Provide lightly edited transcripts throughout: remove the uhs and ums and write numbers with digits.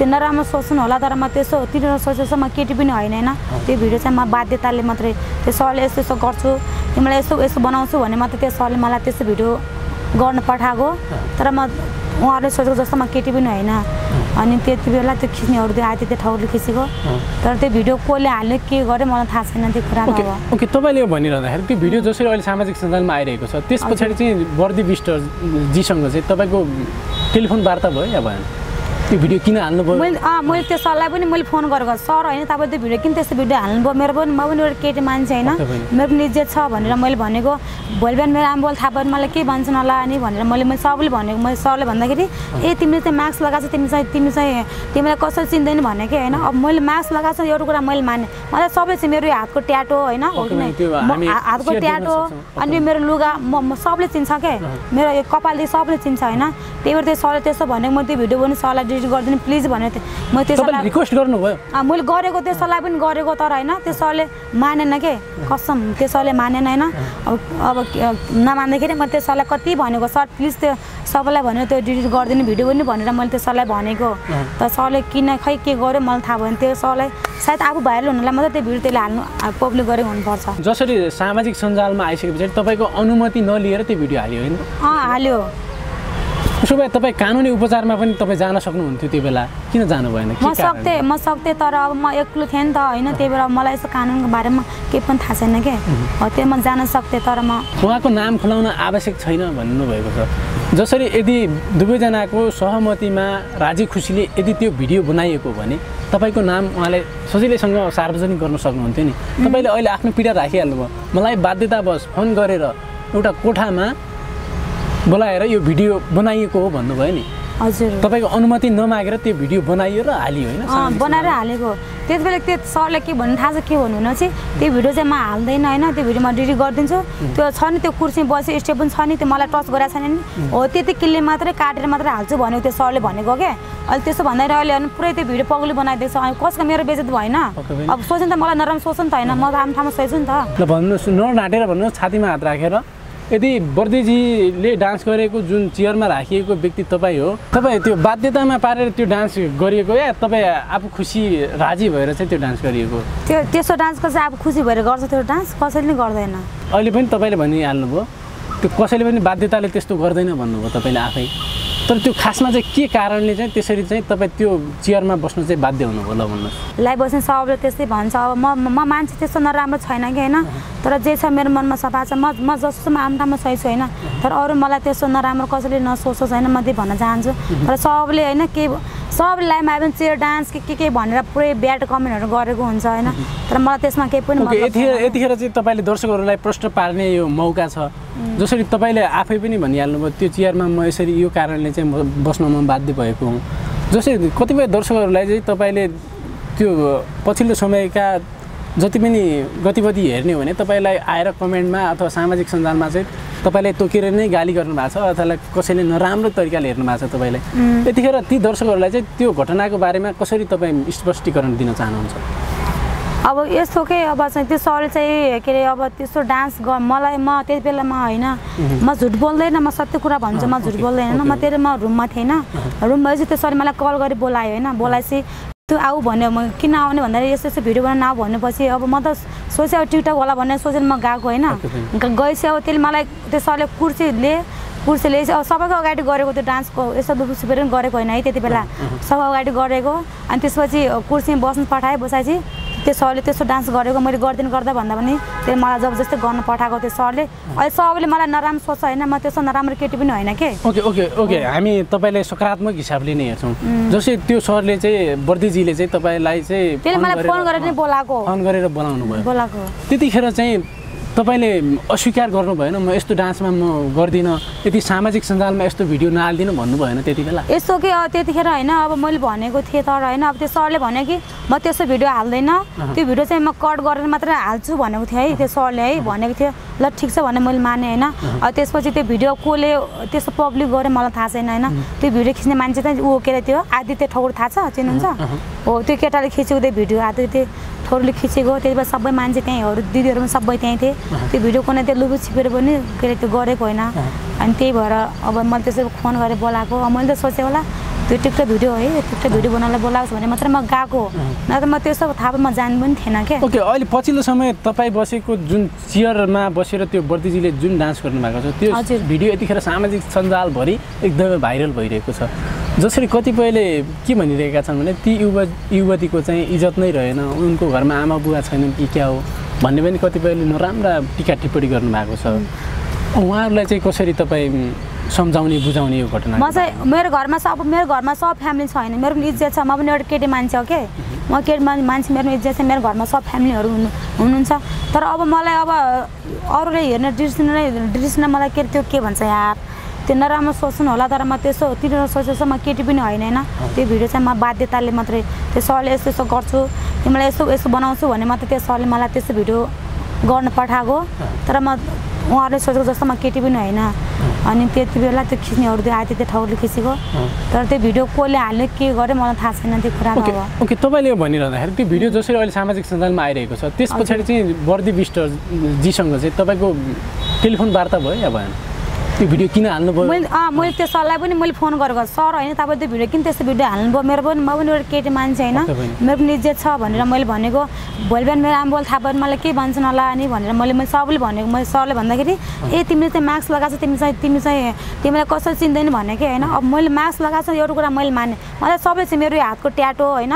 त्यो नराम्रो सोच्नु होला तर म त्यसो तिनीहरू सोचेछ म केटी पनि होइन हैन त्यो भिडियो चाहिँ म बाध्यताले मात्रै त्यो सरले यस्तो यस्तो गर्छु तिमीलाई यस्तो यस्तो बनाउँछु भने मात्रै त्यो सरले मलाई त्यस्तो भिडियो गर्न पठाएको तर म उहाँहरूले सोचेको जस्तो म केटी पनि होइन अनि त्यति बेला त्यो खिच्नेहरू त्यो आदि त्यो ठाउँले खिचेको तर त्यो भिडियो कसले हाल्यो के गर्यो मलाई थाहा छैन त्यो कुरा ओके तपाईँले भनिरहँदाखेरि त्यो भिडियो जसरी अहिले सामाजिक सञ्जालमा आइरहेको छ त्यस पछाडि चाहिँ वर्दी विष्ट जीसँग चाहिँ तपाईँको टेलिफोन वार्ता भयो या भएन त्यो भिडियो किन हाल्नुभयो मैले त्यो सरलाई पनि मैले फोन गरेको सर होइन तपाईँले त्यो भिडियो किन त्यस्तो भिडियो हाल्नुभयो मेरो पनि म पनि एउटा केटी मान्छे होइन मेरो पनि इज्जत छ भनेर मैले भनेको भोलि बिहान मेरो आमा बोल थाहा भयो मलाई के भन्छन् होला अनि भनेर मैले सबैले भनेको मैले सरले भन्दाखेरि ए तिमीले चाहिँ मास्क लगाएको छ तिमीलाई कसरी चिन्दैन भने कि होइन अब मैले मास्क लगाएको छ एउटा कुरा मैले माने मलाई सबै चाहिँ मेरो हातको ट्याटो होइन हातको ट्याटो अनि मेरो लुगा म सबले चिन्छ क्या मेरो यो कपालदेखि सबले चिन्छ होइन त्यही भएर त्यो सरले त्यसो भनेको म त्यो भिडियो पनि सरलाई डिलिट गरिदिनु प्लिज भनेको थिएँ म त्यसलाई रिक्वेस्ट गर्नुभयो मैले गरेको त्यो सरलाई पनि गरेको तर होइन त्यो सरले मानेन के कसम त्यो सरले मानेन होइन अब नमान्दाखेरि म त्यो सरलाई कति भनेको सर प्लिज त्यो सबैलाई भनेर त्यो डिलिट गरिदिनु भिडियो पनि भनेर मैले त्यो सरलाई भनेको तर सरले किन खै के गर्यो मलाई थाहा भएन त्यो सरलाई सायद आफू भाइरल हुनुलाई मात्रै त्यो भिडियो त्यसले हाल्नु पब्लिक गरेको हुनुपर्छ जसरी सामाजिक सञ्जालमा आइसकेपछि तपाईँको अनुमति नलिएर त्यो भिडियो हाल्यो होइन हाल्यो उसो भए तपाईँ कानुनी उपचारमा पनि तपाईँ जान सक्नुहुन्थ्यो त्यो बेला किन जानु भएन म सक्थेँ तर अब म एक्लो थिएँ नि त होइन त्यही भएर मलाई यस्तो कानुनको बारेमा केही पनि थाहा छैन क्या त्यो म जान सक्थेँ तर म उहाँको नाम खुलाउन आवश्यक छैन भन्नुभएको छ जसरी यदि दुवैजनाको सहमतिमा राजी खुसीले यदि त्यो भिडियो बनाइएको भने तपाईँको नाम उहाँले सजिलैसँग सार्वजनिक गर्न सक्नुहुन्थ्यो नि तपाईँले अहिले आफ्नो पीडा राखिहाल्नुभयो मलाई बाध्यतावश फोन गरेर एउटा कोठामा बोलाएर यो भिडियो बनाइएको हो भन्नुभयो नि हजुर तपाईँको अनुमति नमागेर त्यो भिडियो बनाइयो र हालियो होइन बनाएर हालेको त्यति बेला त्यो सरले के भन्नु थाहा छ के भन्नु न चाहिँ त्यो भिडियो चाहिँ म हाल्दैन होइन त्यो भिडियो म डिलिट गरिदिन्छु त्यो छ नि त्यो कुर्सी बसी स्टेप पनि छ नि त्यो मलाई टच गरेको छैन नि हो त्यति किल्ले मात्रै काटेर मात्रै हाल्छु भनेको त्यो सरले भनेको क्या अहिले त्यसो भन्दाखेरि अहिले अनि पुरै त्यो भिडियो पग्ली बनाइदिएको छ अनि कसको मेरो बेइज्जत भएन अब सोच्नु त मलाई नराम्रो सोच्नु त होइन म त आफ्नो ठाउँमा सोच्छु नि त भन्नुहोस् नढाँटेर भन्नुहोस् छातीमा हात राखेर यदि वर्दीजीले डान्स गरेको जुन चेयरमा राखिएको व्यक्ति तपाईँ हो तपाईँ त्यो बाध्यतामा पारेर त्यो डान्स गरिएको या तपाईँ आफू खुसी राजी भएर चाहिँ त्यो डान्स गरिएको त्यसो डान्सको चाहिँ अब खुसी भएर गर्छ त्यो डान्स कसैले गर्दैन अहिले पनि तपाईँले भनिहाल्नुभयो त्यो कसैले पनि बाध्यताले त्यस्तो गर्दैन भन्नुभयो तपाईँले आफै तर त्यो खासमा चाहिँ के कारणले चाहिँ त्यसरी चाहिँ तपाईँ त्यो चेयरमा बस्नु चाहिँ बाध्य हुनुभयो ल भन्नुहोस् लाइभ बस्ने सबले त्यस्तै भन्छ अब म मान्छे त्यस्तो नराम्रो छैन कि होइन तर जे छ मेरो मनमा सफा छ म जस्तो म आफ्नो ठाउँमा सही छु होइन तर अरू मलाई त्यस्तो नराम्रो कसैले नसोचोस् होइन म त्यही भन्न चाहन्छु तर सबले होइन के सबले लाइभमा आयो भने चेयर डान्स के भनेर पुरै ब्याड कमेन्टहरू गरेको हुन्छ होइन तर मलाई त्यसमा केही पनि यतिखेर चाहिँ तपाईँले दर्शकहरूलाई प्रश्न पार्ने यो मौका छ जसरी तपाईँले आफै पनि भनिहाल्नुभयो त्यो चेयरमा म यसरी यो कारणले चाहिँ म बस्नमा बाध्य भएको हुँ जसरी कतिपय दर्शकहरूलाई चाहिँ तपाईँले त्यो पछिल्लो समयका जति पनि गतिविधि हेर्ने हो भने तपाईँलाई आएर कमेन्टमा अथवा सामाजिक सञ्जालमा चाहिँ तपाईँलाई तोकेर नै गाली गर्नु भएको छ अथवा कसैले नराम्रो तरिकाले हेर्नु भएको छ तपाईँलाई यतिखेर ती दर्शकहरूलाई चाहिँ त्यो घटनाको बारेमा कसरी तपाईँ स्पष्टीकरण दिन चाहनुहुन्छ अब यस्तो के अब चाहिँ त्यो सरले चाहिँ के अरे अब त्यस्तो डान्स मलाई म त्यति बेलामा होइन म झुट बोल्दैन म सत्य कुरा भन्छु म झुट बोल्दैन म म रुममा थिएँ होइन रुममा चाहिँ त्यो सरले मलाई कल गरी बोलायो होइन बोलाएपछि त्यो आऊ भन्यो म किन आउने भन्दाखेरि यस्तो यस्तो भिडियो बनाउन आऊ भनेपछि अब म त सोचेँ अब टिकटक होला भनेर सोचेर म गएको होइन गएपछि अब त्यसले मलाई त्यो सरले कुर्सीले अब सबैको अगाडि गरेको त्यो डान्सको यस्तो दुःख सुपेर पनि गरेको होइन है त्यति बेला सबै अगाडि गरेको अनि त्यसपछि कुर्सीमा बस्नु पठाएँ बसाएपछि त्यो सरले त्यस्तो डान्स गरेको मैले गर्दिनु गर्दा भन्दा पनि त्यो मलाई जबरजस्ती गर्न पठाएको त्यो सरले अहिले सबैले मलाई नराम्रो सोच्छ होइन म त्यस्तो नराम्रो केटी पनि होइन के ओके हामी तपाईँलाई सकारात्मक हिसाबले नै हेर्छौँ जस्तै त्यो सरले चाहिँ वर्दीजीले चाहिँ तपाईँलाई चाहिँ त्यसले मलाई फोन गरेर नै बोलाएको फोन गरेर बोलाएको त्यतिखेर चाहिँ तपाईँले अस्वीकार गर्नु भएन म यस्तो डान्समा म गर्दिनँ यदि सामाजिक सञ्जालमा यस्तो भिडियो नहाल्दिनँ भन्नु भएन त्यति बेला यस्तो के त्यतिखेर होइन अब मैले भनेको थिएँ तर होइन अब त्यो सरले भन्यो कि म त्यस्तो भिडियो हाल्दैन त्यो भिडियो चाहिँ म कट गरेर मात्रै हाल्छु भनेको थिएँ है त्यो सरले है भनेको थियो ल ठिक छ भने मैले माने होइन अब त्यसपछि त्यो भिडियो कसले त्यस्तो पब्लिक गरे मलाई थाहा छैन होइन त्यो भिडियो खिच्ने मान्छे चाहिँ ऊ के अरे त्यो आदित्य ठकुर थाहा छ चिन्नुहुन्छ हो त्यो केटाले खिचेको त्यो भिडियो आदित्य ठकुरले खिचेको त्यति बेला सबै मान्छे त्यहीँहरू दिदीहरू पनि सबै त्यहीँ थिए त्यो भिडियो कुनै त्यो लुबु छिपेर पनि के अरे त्यो गरेको होइन अनि त्यही भएर अब मैले त्यसरी फोन गरेर बोलाएको मैले त सोचेँ होला त्यो टिकटक भिडियो है टिकटक भिडियो बनाउनलाई बोलाएको छ भने मात्र म गएको न त म त्यसो थाहा म जान्नु पनि थिएन क्या ओके अहिले पछिल्लो समय तपाईँ बसेको जुन चेयरमा बसेर त्यो वर्दीजीले जुन डान्स गर्नुभएको छ त्यो भिडियो यतिखेर सामाजिक सञ्जालभरि एकदमै भाइरल भइरहेको छ जसरी कतिपयले के भनिरहेका छन् भने ती युवतीको चाहिँ इज्जत नै रहेन उनको घरमा आमा बुवा छैनन् कि क्या हो भन्ने पनि कतिपयले नराम्रा टिका टिप्पणी गर्नुभएको छ उहाँहरूलाई चाहिँ कसरी तपाईँ सम्झाउने बुझाउने यो घटना म चाहिँ मेरो घरमा सब फ्यामिली छैन मेरो पनि इज्जत छ म पनि एउटा केटी मान्छे हो के म केटी मान्छे मेरो इज्जत छ मेरो घरमा सब फ्यामिलीहरू हुनुहुन्छ तर अब मलाई अब अरूले हेर्ने दृश्य मलाई त्यो के भन्छ यार त्यो नराम्रो सोच्नु होला तर म त्यसो तिनीहरू सोचेछ म केटी पनि होइन होइन त्यो भिडियो चाहिँ म बाध्यताले मात्रै त्यो सरले यस्तो यस्तो गर्छु तिमीलाई यस्तो बनाउँछु भने मात्रै त्यो सरले मलाई त्यस्तो भिडियो गर्न पठाएको तर म उहाँहरूले सोचेको जस्तो म केटी पनि होइन अनि त्यति बेला त्यो खिच्नेहरू त्यो आयो त्यो ठाउँले खिचेको तर त्यो भिडियो कसले हाल्यो के गर्यो मलाई थाहा छैन त्यो कुरा अब ओके तपाईँले यो भनिरहँदाखेरि त्यो भिडियो जसरी अहिले सामाजिक सञ्जालमा आइरहेको छ त्यस पछाडि चाहिँ वर्दी विष्टजीसँग चाहिँ तपाईँको टेलिफोन वार्ता भयो या भएन त्यो भिडियो किन हाल्नुभयो मैले त्यो सरलाई पनि मैले फोन गरेको सर होइन तपाईँ त्यो भिडियो किन त्यस्तो भिडियो हाल्नुभयो मेरो पनि म पनि एउटा केटी मान्छे होइन मेरो पनि इज्जत छ भनेर मैले भनेको भोलि बिहान मेरो आमाबाउ थाहा भयो मैले के भन्छन् होला अनि भनेर मैले सबैले भनेको मैले सरले भन्दाखेरि ए तिमीले चाहिँ मास्क लगाएको छ तिमीलाई कसरी चिन्दैन भने कि होइन अब मैले मास्क लगाएको छ एउटा कुरा मैले माने मलाई सबले चाहिँ मेरो हातको ट्याटो होइन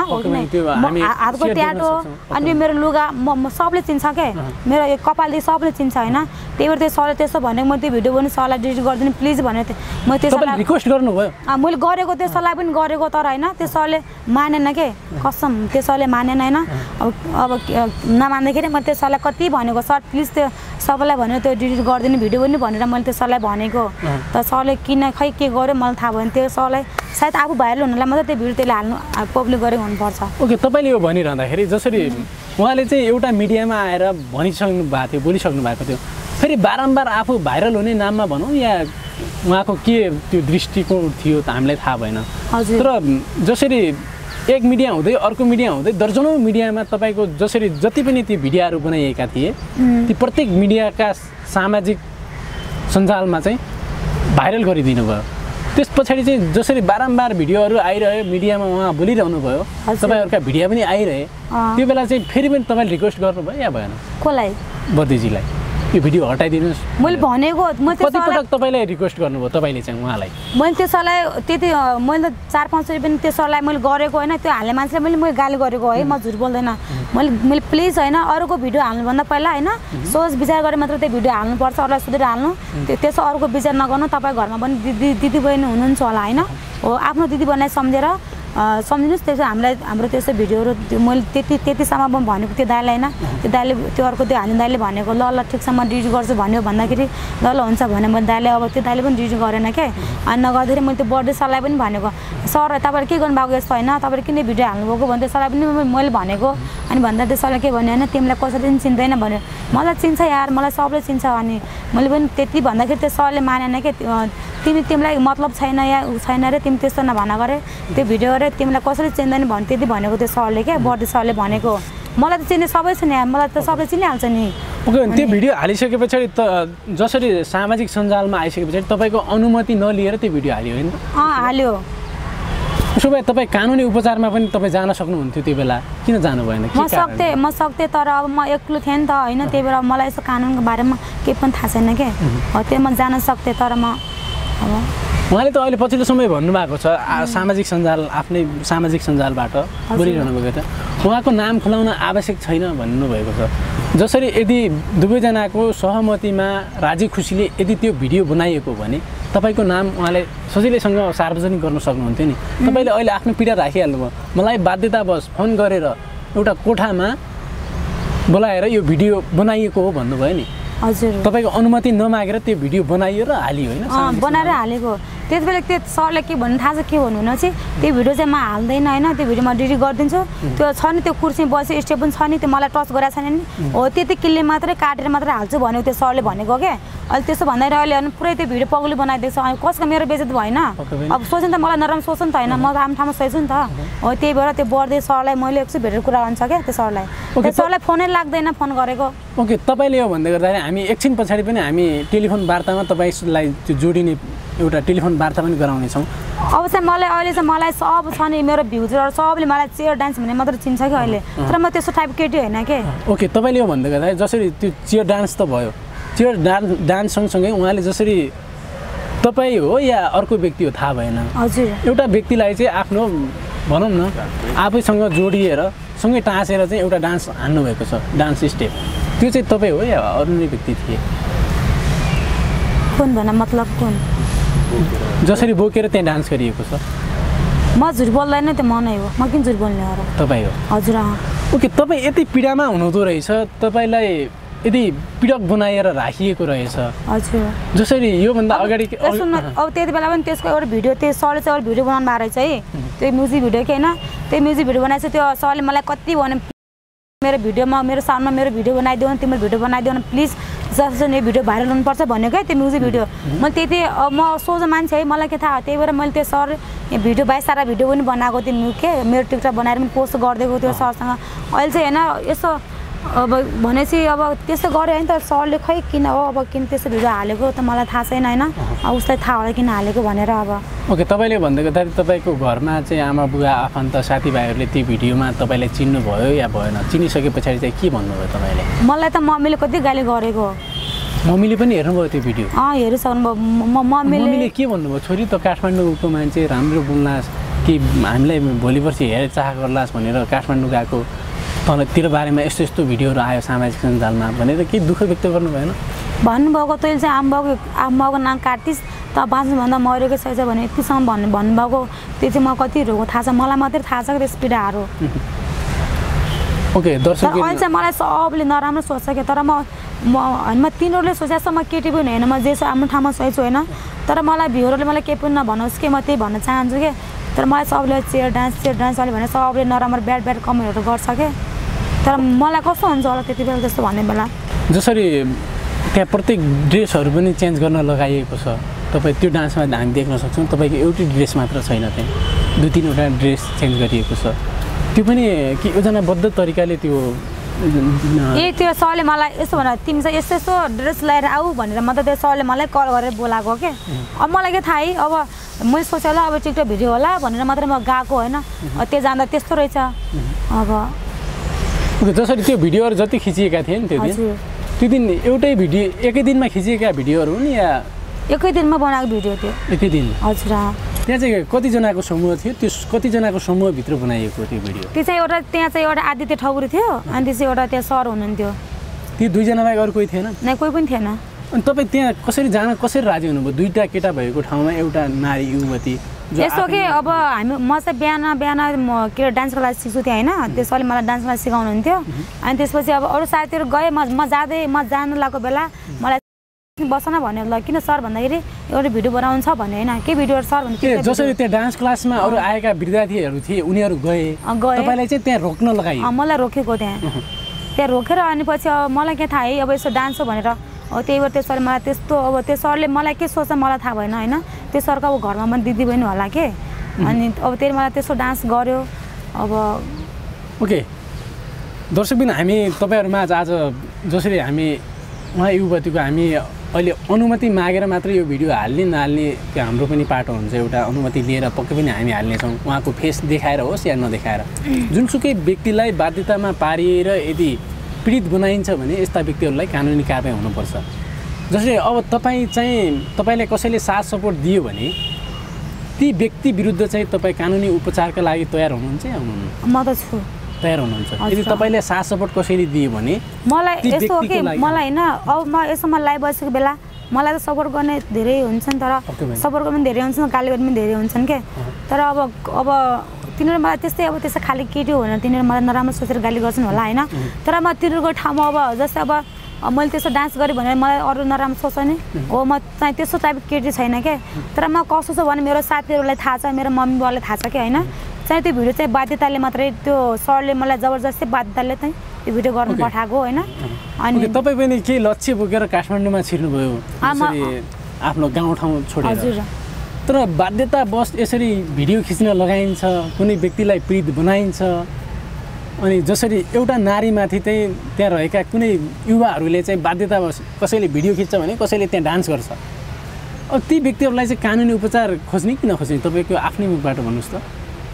हातको ट्याटो अनि मेरो लुगा म सबले चिन्छ क्या मेरो कपालदेखि सबले चिन्छ होइन त्यही भएर त्यो सरले त्यसो भनेको मैले त्यो भिडियो पनि सरलाई डिलिट गरिदिनु प्लिज भनेको थिएँ मैले त्यसलाई रिक्वेस्ट गर्नुभयो मैले गरेको त्यो सरलाई पनि गरेको तर होइन त्यो सरले मानेन के कसम त्यो सरले मानेन होइन अब नमान्दाखेरि मैले त्यो सरलाई कति भनेको सर प्लिज त्यो सबैलाई भनेर त्यो डिलिट गरिदिनु भिडियो पनि भनेर मैले त्यो सरलाई भनेको तर सरले किन खै के गर्यो मलाई थाहा भएन त्यो सरलाई सायद आफू भाइरल हुनुलाई मात्रै त्यो भिडियो त्यसले हाल्नु पब्लिक गरेको हुनुपर्छ ओके तपाईँले यो भनिरहँदाखेरि जसरी उहाँले चाहिँ एउटा मिडियामा आएर भनिसक्नु भएको थियो बोलिसक्नु भएको थियो फेरि बारम्बार आफू भाइरल हुने नाममा भनौँ या उहाँको के त्यो दृष्टिकोण थियो त हामीलाई थाहा भएन तर जसरी एक मिडिया हुँदै अर्को मिडिया हुँदै दर्जनौँ मिडियामा तपाईँको जसरी जति पनि ती भिडियोहरू बनाइएका थिए ती प्रत्येक मिडियाका सामाजिक सञ्जालमा चाहिँ भाइरल गरिदिनु भयो त्यस पछाडि चाहिँ जसरी बारम्बार भिडियोहरू आइरह्यो मिडियामा उहाँ बोलिरहनु भयो तपाईँहरूका भिडियो पनि आइरहे त्यो बेला चाहिँ फेरि पनि तपाईँले रिक्वेस्ट गर्नुभयो या भएन कसलाई वर्दीजीलाई यो भिडियो हटाइदिनुहोस् मैले भनेको कतिपटक तपाईँले रिक्वेस्ट गर्नुभयो तपाईँले चाहिँ उहाँलाई मैले त्यो सरलाई त्यति मैले 4-5 रुपियाँ पनि त्यो सरलाई मैले गरेको होइन त्यो हाल्ने मान्छेलाई मैले गाली गरेको है म झुट बोल्दैन मैले प्लिज होइन अरूको भिडियो हाल्नुभन्दा पहिला होइन सोच विचार गरेर मात्र त्यो भिडियो हाल्नुपर्छ अरूलाई सोधेर हाल्नु त्यसो अरूको विचार नगर्नु तपाईँ घरमा पनि दिदी बहिनी हुनुहुन्छ होला होइन हो आफ्नो दिदी बहिनीलाई सम्झेर सम्झिनुहोस् त्यसो हाम्रो त्यस्तो भिडियोहरू मैले त्यतिसम्म म भनेको त्यो दाइलाई होइन त्यो दाइले त्यो अर्को त्यो हाल्ने दाइले भनेको ल ठिक छ म डिलिट गर्छु भन्यो भन्दाखेरि ल हुन्छ भने मैले दाइले अब त्यो दाइले पनि डिलिट गरेन क्या अनि नगर्दाखेरि मैले त्यो बर्थडे सरलाई पनि भनेको सर तपाईँले के गर्नुभएको यस्तो होइन तपाईँले किन भिडियो हाल्नुभएको भने त्यो सरलाई पनि मैले भनेको अनि भन्दा त्यो सरले के भन्यो होइन तिमीलाई कसरी पनि चिन्दैन भन्यो मलाई चिन्छ यार मलाई सबले चिन्छ अनि मैले पनि त्यति भन्दाखेरि त्यो सरले मानेन क्या तिमीलाई मतलब छैन या छैन रे तिमी त्यस्तो नभन गरे त्यो भिडियो गरे तिमीलाई कसरी चिन्दैन भने त्यति भनेको त्यो सरले क्या बर्थडे सरले भनेको मलाई त चिन्ने सबै छ नि मलाई त सबले चिनिहाल्छ नि त्यो भिडियो हालिसके पछाडि त जसरी सामाजिक सञ्जालमा आइसके पछाडि तपाईँको अनुमति नलिएर त्यो भिडियो हाल्यो होइन हाल्यो उसो भए तपाईँ कानुनी उपचारमा पनि तपाईँ जान सक्नुहुन्थ्यो त्यो बेला किन जानु भएन म सक्थेँ तर अब म एक्लो थिएँ नि त होइन त्यही भएर मलाई यसो कानुनको बारेमा केही पनि थाहा छैन क्या हो त्यो म जान सक्थेँ तर म उहाँले त अहिले पछिल्लो समय भन्नुभएको छ सामाजिक सञ्जाल आफ्नै सामाजिक सञ्जालबाट बोलिरहनु भएको छ उहाँको नाम खुलाउन आवश्यक छैन भन्नुभएको छ जसरी यदि दुवैजनाको सहमतिमा राजी खुसीले यदि त्यो भिडियो बनाइएको भने तपाईँको नाम उहाँले सजिलैसँग सार्वजनिक गर्न सक्नुहुन्थ्यो नि तपाईँले अहिले आफ्नो पीडा राखिहाल्नुभयो मलाई बाध्यतावश फोन गरेर एउटा कोठामा बोलाएर यो भिडियो बनाइएको हो भन्नुभयो नि हजुर तपाईँको अनुमति नमागेर त्यो भिडियो बनाइयो र हालियो होइन बनाएर हालेको त्यति बेला त्यो सरले के भन्नु थाहा छ के भन्नु भने चाहिँ त्यो भिडियो चाहिँ म हाल्दैन होइन त्यो भिडियो म डिलिट गरिदिन्छु त्यो छ नि त्यो कुर्सीमा बसेको स्टेप पनि छ नि त्यो मलाई टच गरेको छैन नि हो त्यति किल्ले मात्रै काटेर मात्रै हाल्छु भनेको त्यो सरले भनेको क्या अहिले त्यसो भन्दै अहिले अनि पुरै त्यो भिडियो पगली बनाइदिएको छ अनि कसको मेरो बेइज्जत भएन अब सोच्नु त मलाई नराम्रो सोच्नु त होइन म त आफ्नो ठाउँमा सही छु नि त हो त्यही भएर त्यो बढ्दै सरलाई मैले एकछिन भेटेर कुरा हुन्छ क्या त्यो सरलाई त्यो सरलाई फोनै लाग्दैन फोन गरेको ओके तपाईँले यो भन्दै गर्दाखेरि हामी एकछिन पछाडि पनि हामी टेलिफोन वार्तामा तपाईँलाई त्यो जोडिने एउटा टेलिफोन वार्ता पनि गराउनेछौँ अब चाहिँ मलाई अहिले चाहिँ मलाई सब छ नि मेरो भ्युजरहरू सबले मलाई चेयर डान्स भन्ने मात्र चिन्छ कि अहिले तर म त्यस्तो टाइप केटी होइन के ओके तपाईँले यो भन्दै गर्दाखेरि जसरी त्यो चेयर डान्स त भयो चेयर डान्स सँगसँगै उहाँले जसरी तपाईँ हो या अर्को व्यक्ति हो थाहा भएन हजुर एउटा व्यक्तिलाई चाहिँ आफ्नो भनौँ न आफैसँग जोडिएर सँगै टाँसेर चाहिँ एउटा डान्स हान्नुभएको छ डान्स स्टेप त्यो चाहिँ तपाईँ हो या अरू नै व्यक्ति थिए कुन भन मतलब कुन जसरी बोकेर त्यहाँ डान्स गरिएको छ म झुट बोल्दैन त्यो म नै हो म किन झुट बोल्ने हो र तपाईँ हो हजुर ओके तपाईँ यति पीडामा हुनुहुँदो रहेछ तपाईँलाई यदि पीडक बनाएर राखिएको रहेछ हजुर जसरी योभन्दा अगाडि अब त्यति बेला पनि त्यसको एउटा भिडियो त्यो सरले चाहिँ एउटा भिडियो बनाउनु भएको रहेछ है त्यो म्युजिक भिडियो कि होइन त्यो म्युजिक भिडियो बनाएछ त्यो सरले मलाई कति भन्यो मेरो भिडियोमा मेरो साउन्डमा मेरो भिडियो बनाइदेऊ न तिम्रो भिडियो बनाइदेऊ न प्लिज जसरी यो भिडियो भाइरल हुनुपर्छ भन्यो क्या त्यो म्युजिक भिडियो मैले त्यति म सोझो मान्छे है मलाई के थाहा त्यही भएर मैले त्यो सर भिडियो बाहेक सारा भिडियो पनि बनाएको त्यो के मेरो टिकटक बनाएर पनि पोस्ट गरिदिएको त्यो सरसँग अहिले चाहिँ होइन यसो अब भनेपछि अब त्यस्तो गऱ्यो होइन त सरले खै किन हो अब किन त्यस्तो भिडियो हालेको त मलाई थाहा छैन होइन उसलाई थाहा होला किन हालेको भनेर अब ओके तपाईँले भन्दै गर्दाखेरि तपाईँको घरमा चाहिँ आमा बुवा आफन्त साथीभाइहरूले त्यो भिडियोमा तपाईँलाई चिन्नुभयो या भएन चिनिसके पछाडि चाहिँ के भन्नुभयो तपाईँले मलाई त मम्मीले कति गाली गरेको मम्मीले पनि हेर्नुभयो त्यो भिडियो हेरिसक्नु मम्मीले के भन्नुभयो छोरी त काठमाडौँको मान्छे राम्रो बोल्लास् कि हामीलाई भोलि पर्सि हेरेर चाह गर्लास् भनेर काठमाडौँ गएको तँतिर बारेमा यस्तो यस्तो भिडियोहरू आयो सामाजिक सञ्जालमा भनेर के दुःख व्यक्त गर्नु भएन भन्नुभएको तैँले चाहिँ आमाबाउको नाम काटिस् त बाँच्नुभन्दा मरेको छैछ भने यतिसम्म भन्नुभएको त्यो चाहिँ म कति रोगो थाहा छ मलाई मात्रै थाहा छ त्यस पीडाहरू ओके दर्शक अहिले चाहिँ मलाई सबले नराम्रो सोच्छ क्या तर म तिनीहरूले सोचेछ म केटी पनि होइन म जे छु आफ्नो ठाउँमा सही छु होइन तर मलाई भ्युहरूले मलाई केही पनि नभनोस् कि म त्यही भन्न चाहन्छु कि तर मलाई सबले चेयर डान्स वाले भने सबले नराम्रो ब्याड कमेन्टहरू गर्छ क्या तर मलाई कस्तो हुन्छ होला त्यति बेला त्यस्तो भन्ने बेला जसरी त्यहाँ प्रत्येक ड्रेसहरू पनि चेन्ज गर्न लगाइएको छ तपाईँ त्यो डान्समा हामी देख्न सक्छौँ तपाईँको एउटै ड्रेस मात्र छैन त्यहाँ 2-3वटा ड्रेस चेन्ज गरिएको छ त्यो पनि कि योजनाबद्ध तरिकाले त्यो त्यो सरले मलाई यस्तो भनेर तिमी चाहिँ यस्तो यस्तो ड्रेस लगाएर आऊ भनेर म त त्यो सरले मलाई कल गरेर बोलाएको क्या अब मलाई के थाहा है अब मैले सोचेँ होला अब टिकटक भिडियो होला भनेर मात्रै म गएको होइन त्यो जाँदा त्यस्तो रहेछ अब जसरी त्यो भिडियोहरू जति खिचिएका थिए नि त्यो दिन एउटै भिडियो एकै दिनमा खिचिएका भिडियोहरू हुन् या एकै दिनमा बनाएको भिडियो थियो एकै दिन हजुर त्यहाँ चाहिँ कतिजनाको समूह थियो त्यो कतिजनाको समूहभित्र बनाइएको त्यो भिडियो त्यो चाहिँ एउटा त्यहाँ चाहिँ एउटा आदित्य ठौरी थियो अनि त्यो चाहिँ एउटा त्यहाँ सर हुनुहुन्थ्यो ती दुईजना बाहेक अरू कोही थिएन नै कोही पनि थिएन अनि तपाईँ त्यहाँ कसरी जान कसरी राजी हुनुभयो दुईवटा केटा भएको ठाउँमा एउटा नारी युवती यस्तो कि अब म चाहिँ बिहान म के डान्स क्लास सिक्छु थिएँ होइन त्यो सरले मलाई डान्स क्लास सिकाउनुहुन्थ्यो अनि त्यसपछि अब अरू साथीहरू गएँ म जानु लागेको बेला मलाई बस न भन्यो ल किन सर भन्दाखेरि एउटा भिडियो बनाउनु छ भन्यो होइन के भिडियो सर भन्यो जसरी त्यहाँ डान्स क्लासमा अरू आएका विद्यार्थीहरू थिए उनीहरू गए तपाईँलाई चाहिँ त्यहाँ रोक्न लगाइयो मलाई रोकेको त्यहाँ रोकेर अनि पछि अब मलाई के थाहा है अब यसो डान्स हो भनेर त्यही भएर त्यो सरले मलाई त्यस्तो अब त्यो सरले मलाई के सोच्छ मलाई थाहा भएन होइन त्यो सरको अब घरमा पनि दिदी बहिनी होला के अनि अब त्यही मलाई त्यस्तो डान्स गर्यो अब ओके दर्शकबिन हामी तपाईँहरूमा आज जसरी हामी उहाँ युवतीको हामी अहिले अनुमति मागेर मात्र यो भिडियो हाल्ने नहाल्ने त्यो हाम्रो पनि पाटो हुन्छ एउटा अनुमति लिएर पक्कै पनि हामी हाल्नेछौँ उहाँको फेस देखाएर होस् या नदेखाएर जुनसुकै व्यक्तिलाई बाध्यतामा पारिएर यदि पीडित बनाइन्छ भने यस्ता व्यक्तिहरूलाई कानुनी कारबाही हुनुपर्छ जसरी अब तपाईँलाई कसैले साथ सपोर्ट दियो भने ती व्यक्ति विरुद्ध चाहिँ तपाईँ कानुनी उपचारका लागि तयार हुनुहुन्छ या हुनुहुन्न म त छु तयार हुनुहुन्छ यदि तपाईँले साथ सपोर्ट कसैले दियो भने मलाई यस्तो हो कि मलाई होइन अब म यसमा लाइभ बसेको बेला मलाई त सपोर्ट गर्ने धेरै हुन्छ नि तर सपोर्ट गर्ने धेरै हुन्छ गाली गर्ने पनि धेरै हुन्छन् क्या तर अब तिनीहरू मलाई त्यस्तै अब त्यस्तो खालि केटी हो भनेर तिनीहरू मलाई नराम्रो सोचेर गाली गर्छन् होला होइन तर म तिनीहरूको ठाउँमा अब जस्तै अब मैले त्यस्तो डान्स गरेँ भनेर मलाई अरू नराम्रो सोच्छ नि हो म चाहिँ त्यस्तो टाइपको केटी छैन क्या तर म कस्तो छु भने मेरो साथीहरूलाई थाहा छ मेरो मम्मी बाबालाई थाहा छ कि होइन चाहिँ त्यो भिडियो चाहिँ बाध्यताले मात्रै त्यो सरले मलाई जबरजस्ती बाध्यताले चाहिँ त्यो भिडियो गर्न पठाएको हैन अनि तपाई पनि के लक्ष्य बोकेर काठमाडौँमा छिर्नुभयो आफ्नो गाउँठाउँ छोडेर हजुर तर बाध्यतावश यसरी भिडियो खिच्न लगाइन्छ कुनै व्यक्तिलाई पीडित बनाइन्छ अनि जसरी एउटा नारीमाथि चाहिँ त्यहाँ रहेका कुनै युवाहरूले चाहिँ बाध्यतावश कसैले भिडियो खिच्छ भने कसैले त्यहाँ डान्स गर्छ अब ती व्यक्तिहरूलाई चाहिँ कानुनी उपचार खोज्ने कि नखोज्ने तपाईँको आफ्नै मुखबाट भन्नुहोस् त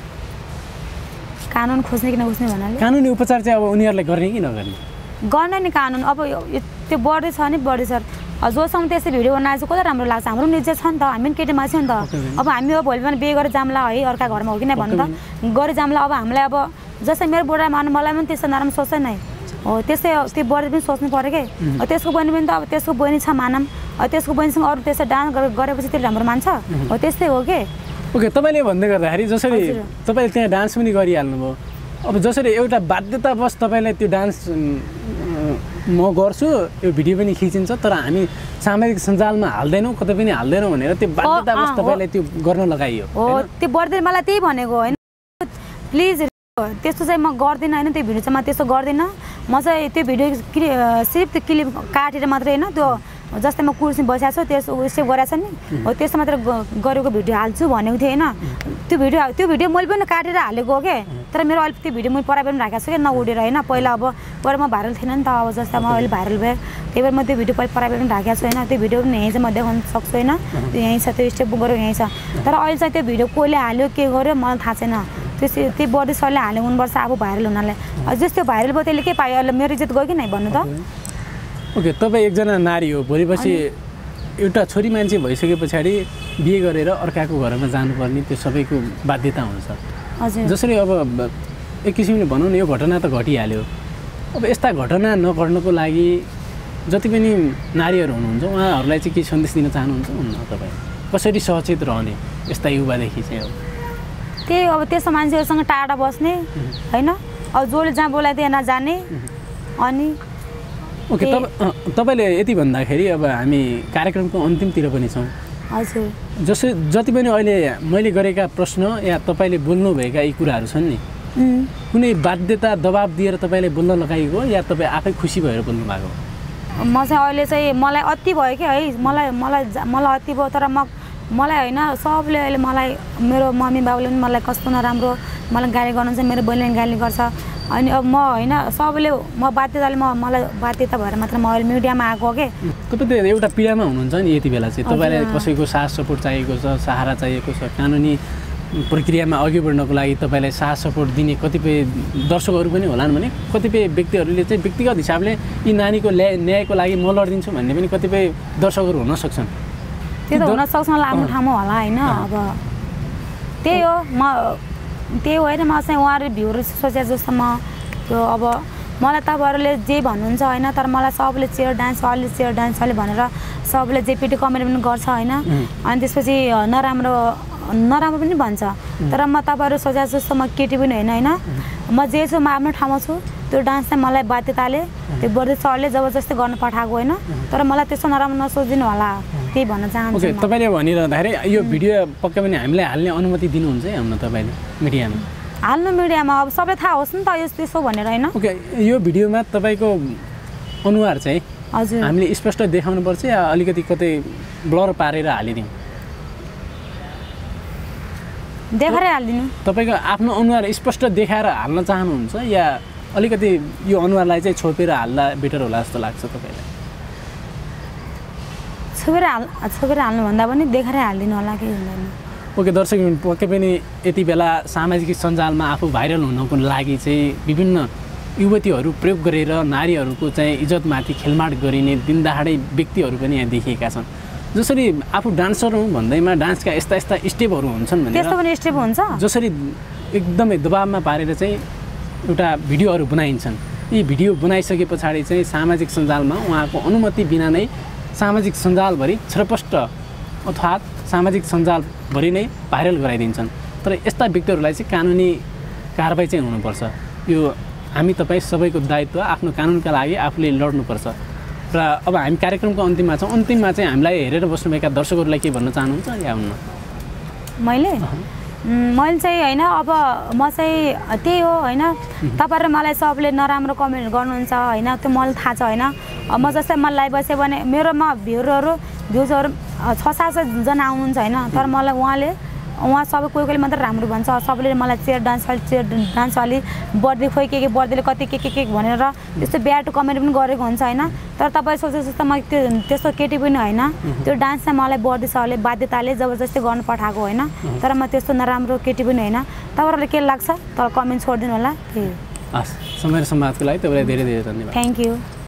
कानुन खोज्ने कि नखोज्ने भन्नाले कानुनी उपचार चाहिँ अब उनीहरूले गर्ने कि नगर्ने गर्न नि कानुन अब त्यो बढी छ नि बढी सर जोसम्म त्यस्तै भिडियो बनाएर चाहिँ कति राम्रो लाग्छ हाम्रो निज छ नि त हामी पनि केटी मान्छे नि त अब हामी अब भोलि बिहान बिहे गरेर जाम्ला है अर्का घरमा हो कि नै भन्नु त गरे जाम्ला अब हामीलाई अब जस्तै मेरो बुढा मानु मलाई पनि त्यस्तो नराम्रो सोच्छ नै हो त्यस्तै त्यो बढी पनि सोच्नु पऱ्यो कि त्यसको बहिनी पनि त अब त्यसको बहिनी छ मानम त्यसको बहिनीसँग अरू त्यसै डान्स गरेपछि त्यो राम्रो मान्छ हो त्यस्तै हो कि ओके तपाईँले भन्दै गर्दाखेरि जसरी तपाईँले त्यहाँ डान्स पनि गरिहाल्नुभयो अब जसरी एउटा बाध्यतावश तपाईँलाई त्यो डान्स म गर्छु यो भिडियो पनि खिचिन्छ तर हामी सामाजिक सञ्जालमा हाल्दैनौँ कतै पनि हाल्दैनौँ भनेर त्यो बाध्यतावश तपाईँलाई त्यो गर्न लगाइयो हो त्यो बढ्दै मलाई त्यही भनेको होइन प्लिज त्यस्तो चाहिँ म गर्दिनँ होइन त्यो भिडियो चाहिँ म त्यस्तो गर्दिनँ म चाहिँ त्यो भिडियो सिर्फ त्यो क्लिप काटेर मात्रै होइन त्यो जस्तै म कुर्सी बसिरहेको छु त्यस सेभ गरेको छ नि हो त्यस्तो मात्र गरेको भिडियो हाल्छु भनेको थिएँ होइन त्यो भिडियो मैले पनि काटेर हालेको हो क्या तर मेरो अहिले त्यो भिडियो मैले प्राइभेट पनि राखेको छु क्या नउडेर होइन पहिला अब पहिला म भाइरल थिएन नि त अब जस्तै म अहिले भाइरल भएँ त्यही भएर म त्यो भिडियो पहिला प्राइभेट पनि राखेको छु होइन त्यो भिडियो पनि यहीँ चाहिँ म देखाउन सक्छु होइन यहीँ छ त्यो स्टेप गरेको यहीँ छ तर अहिले चाहिँ त्यो भिडियो कसले हाल्यो के गर्यो मलाई थाहा छैन त्यो बडी सरले हाल्नु हुनुपर्छ आफू भाइरल हुनाले जस्तो त्यो भाइरल भयो त्यसले के पायो अहिले मेरो इज्जत गयो कि नै भन्नु त ओके तपाईँ एकजना नारी हो भोलिपछि एउटा छोरी मान्छे भइसके पछाडि बिहे गरेर अर्काको घरमा जानुपर्ने त्यो सबैको बाध्यता हुन्छ हजुर जसरी अब एक किसिमले भनौँ न यो घटना त घटिहाल्यो अब यस्ता घटना नघट्नको लागि जति पनि नारीहरू हुनुहुन्छ उहाँहरूलाई चाहिँ के सन्देश दिन चाहनुहुन्छ हुन्न तपाईँ कसरी सचेत रहने यस्ता युवादेखि चाहिँ अब त्यही अब त्यस्तो मान्छेहरूसँग टाढा बस्ने होइन अब जसले जहाँ बोलायो त्यहाँ नजाने अनि ओके तपाईँले यति भन्दाखेरि अब हामी कार्यक्रमको अन्तिमतिर पनि छौँ हजुर जति पनि अहिले मैले गरेका प्रश्न या तपाईँले बोल्नुभएका यी कुराहरू छन् नि कुनै बाध्यता दबाब दिएर तपाईँले बोल्न लगाइएको या तपाईँ आफै खुसी भएर बोल्नु भएको म चाहिँ अहिले चाहिँ मलाई अति भयो कि है मलाई अति भयो तर मलाई होइन सबले अहिले मलाई मेरो मम्मी बाबुले पनि मलाई कस्तो नराम्रो मलाई गाली गर्नुहुन्छ मेरो बहिनीले गाली गर्छ अनि अब म होइन सबले म बाध्यताले मलाई बाध्यता भएर मात्र म अहिले मिडियामा आएको के तपाईँ त एउटा पीडामा हुनुहुन्छ नि यति बेला चाहिँ तपाईँलाई कसैको साथ सपोर्ट चाहिएको छ सहारा चाहिएको छ कानुनी प्रक्रियामा अघि बढ्नको लागि तपाईँलाई साथ सपोर्ट दिने कतिपय दर्शकहरू पनि होलान् भने कतिपय व्यक्तिहरूले चाहिँ व्यक्तिगत हिसाबले यी नानीको न्यायको लागि म लडिदिन्छु भन्ने पनि कतिपय दर्शकहरू हुन सक्छन् त्यो त हुन सक्छ मलाई आफ्नो ठाउँमा होला होइन अब त्यही हो त्यही होइन म चाहिँ उहाँहरू भ्यूहरू सोचे जस्तो म त्यो अब मलाई तपाईँहरूले जे भन्नुहुन्छ होइन तर मलाई सबले चेयर डान्स अलि भनेर सबले जे पिटी कमेन्ट पनि गर्छ होइन अनि त्यसपछि नराम्रो पनि भन्छ तर म तपाईँहरू सोचे जस्तो म केटी पनि होइन म जे छु म आफ्नो ठाउँमा छु त्यो डान्स चाहिँ मलाई बाध्यताले त्यो बढी सरले जबरजस्ती गर्न पठाएको होइन तर मलाई त्यस्तो नराम्रो नसोचिदिनु होला त्यही भन्न चाहन्छु ओके तपाईँले भनिरहँदाखेरि यो भिडियो पक्कै पनि हामीलाई हाल्ने अनुमति दिनुहुन्छ है हाम्रो तपाईँले मिडियामा हाल्नु मिडियामा अब सबै थाहा होस् नि त यस्तो भनेर होइन ओके यो भिडियोमा तपाईँको अनुहार चाहिँ हजुर हामीले स्पष्ट देखाउनुपर्छ या अलिकति कतै ब्लर पारेर हालिदिउँ देखाएर हालिदिनु तपाईँको आफ्नो अनुहार स्पष्ट देखाएर हाल्न चाहनुहुन्छ या अलिकति यो अनुहारलाई चाहिँ छोपेर हाल्दा बेटर होला जस्तो लाग्छ तपाईँलाई छोपेर हाल्नुभन्दा पनि देखाएर हालिदिनु होला केही हुँदैन ओके दर्शक पक्कै पनि यति बेला सामाजिक सञ्जालमा आफू भाइरल हुनको लागि चाहिँ विभिन्न युवतीहरू प्रयोग गरेर नारीहरूको चाहिँ इज्जतमाथि खेलमाड गरिने दिनदहाडै व्यक्तिहरू पनि यहाँ देखिएका छन् जसरी आफू डान्सर हुँ भन्दैमा डान्सका यस्ता स्टेपहरू हुन्छन् भने त्यस्तो पनि स्टेप हुन्छ जसरी एकदमै दबाबमा पारेर चाहिँ एउटा भिडियोहरू बनाइन्छन् यी भिडियो बनाइसके पछाडि चाहिँ सामाजिक सञ्जालमा उहाँको अनुमति बिना नै सामाजिक सञ्जालभरि छरपष्ट अर्थात् सामाजिक सञ्जालभरि नै भाइरल गराइदिन्छन् तर यस्ता व्यक्तिहरूलाई चाहिँ कानुनी कारबाही चाहिँ हुनुपर्छ यो हामी तपाईँ सबैको दायित्व आफ्नो कानुनका लागि आफूले लड्नुपर्छ र अब हामी कार्यक्रमको अन्तिममा छौँ अन्तिममा चाहिँ हामीलाई हेरेर बस्नुभएका दर्शकहरूलाई के भन्न चाहनुहुन्छ या हुन्न मैले मैले चाहिँ होइन अब म चाहिँ त्यही हो होइन तपाईँहरू मलाई सबले नराम्रो कमेन्ट गर्नुहुन्छ होइन त्यो मलाई थाहा छ होइन म जस्तै मलाई लाइभ बसेँ भने मेरोमा भ्युजहरू 6-7जना आउनुहुन्छ होइन तर मलाई उहाँ सबै कोही मात्रै राम्रो भन्छ सबैले मलाई चेयर डान्स अलि बर्थडे खोइ के बर्थडेले कति के भनेर त्यस्तो ब्याड कमेन्ट पनि गरेको हुन्छ होइन तर तपाईँ सोचे जस्तो म त्यस्तो केटी पनि होइन त्यो डान्स चाहिँ मलाई बर्थडे सरले बाध्यताले जबरजस्ती गर्नु पठाएको होइन तर म त्यस्तो नराम्रो केटी पनि होइन तपाईँहरूलाई के लाग्छ तर कमेन्ट छोडिदिनु होला त्यही हस् समय र सम्वादको लागि तपाईँलाई धेरै धेरै धन्यवाद थ्याङ्क यू